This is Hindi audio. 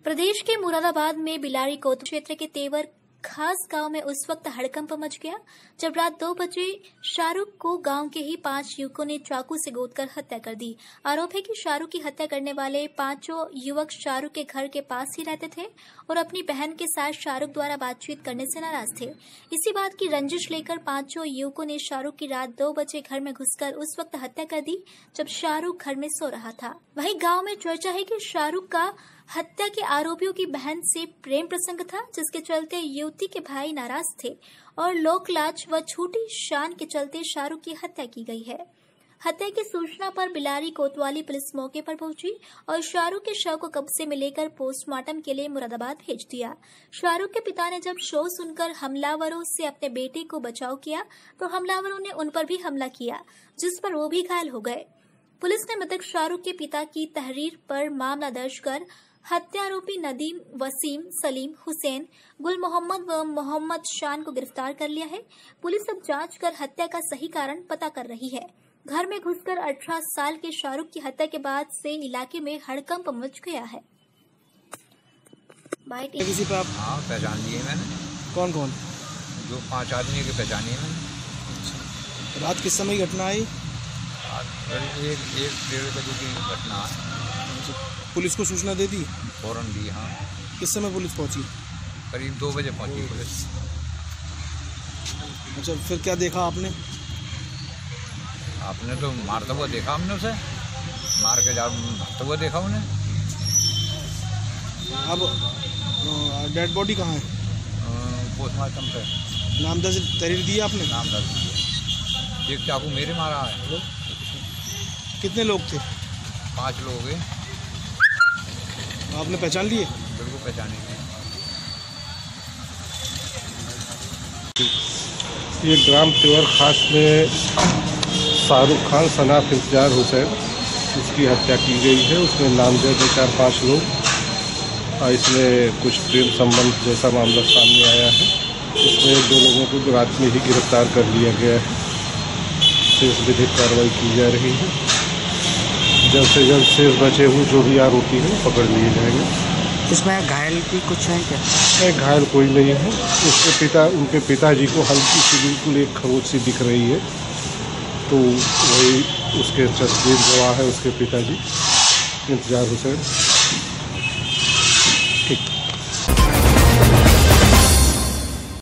प्रदेश के मुरादाबाद में बिलारी कोतवाली क्षेत्र के तेवर खास गांव में उस वक्त हड़कंप मच गया जब रात 2 बजे शाहरुख को गांव के ही 5 युवकों ने चाकू से गोदकर हत्या कर दी। आरोप है कि शाहरुख की हत्या करने वाले 5 युवक शाहरुख के घर के पास ही रहते थे और अपनी बहन के साथ शाहरुख द्वारा बातचीत करने से नाराज थे। इसी बात की रंजिश लेकर 5 युवकों ने शाहरुख की रात 2 बजे घर में घुसकर उस वक्त हत्या कर दी जब शाहरुख घर में सो रहा था। वहीं गाँव में चर्चा है कि शाहरुख का हत्या के आरोपियों की बहन से प्रेम प्रसंग था, जिसके चलते युवती के भाई नाराज थे और लोक लाज व झूठी शान के चलते शाहरुख की हत्या की गई है। हत्या की सूचना पर बिलारी कोतवाली पुलिस मौके पर पहुंची और शाहरुख के शव को कब्जे में लेकर पोस्टमार्टम के लिए मुरादाबाद भेज दिया। शाहरुख के पिता ने जब शव सुनकर हमलावरों से अपने बेटे को बचाव किया तो हमलावरों ने उन पर भी हमला किया, जिस पर वो भी घायल हो गए। पुलिस ने मृतक शाहरुख के पिता की तहरीर पर मामला दर्ज कर हत्यारोपी नदीम, वसीम, सलीम, हुसैन, गुल मोहम्मद व मोहम्मद शान को गिरफ्तार कर लिया है। पुलिस अब जांच कर हत्या का सही कारण पता कर रही है। घर में घुसकर 18 साल के शाहरुख की हत्या के बाद से इलाके में हड़कंप मच गया है। किसी पे आप पहचान लिए मैंने। कौन कौन? जो 5 आदमी के पहचानिए मैंने। रात किस समय घटना आई? एक 1-1:30 बजे की घटना है। पुलिस को सूचना दे दी? फौरन दी। हाँ। किस समय पुलिस पहुंची? करीब 2 बजे पहुंची पुलिस। अच्छा, फिर क्या देखा आपने? आपने तो मारता हुआ देखा, हमने उसे मार के भागता हुआ देखा उन्हें। अब डेड बॉडी कहाँ है? पोस्टमार्टम पे। नाम दर्ज तहरीर दी आपने? नाम दर्ज दिए। एक चाकू मेरे मारा है। कितने लोग थे? 5 लोग हैं। आपने पहचान लिए? बिल्कुल पहचानेंगे। ये ग्राम तेवर खास में शाहरुख खान सनाफ इंतजार हुसैन, इसकी हत्या की गई है। उसमें नामजद है 4-5 लोग और इसमें कुछ प्रेम संबंध जैसा मामला सामने आया है। इसमें 2 लोगों को रात में ही गिरफ्तार कर लिया गया है। शेष विधिक कार्रवाई की जा रही है। जल्द से जल्द शेष बचे हुए जो भी आरोपी हैं पकड़ लिए जाएंगे। इसमें घायल भी कुछ है क्या? नहीं, घायल कोई नहीं है। उनके पिताजी को हल्की सी बिल्कुल एक खरोच सी दिख रही है, तो वही उसके तस्दीक गवाह है उसके पिताजी इंतजार हुसैन।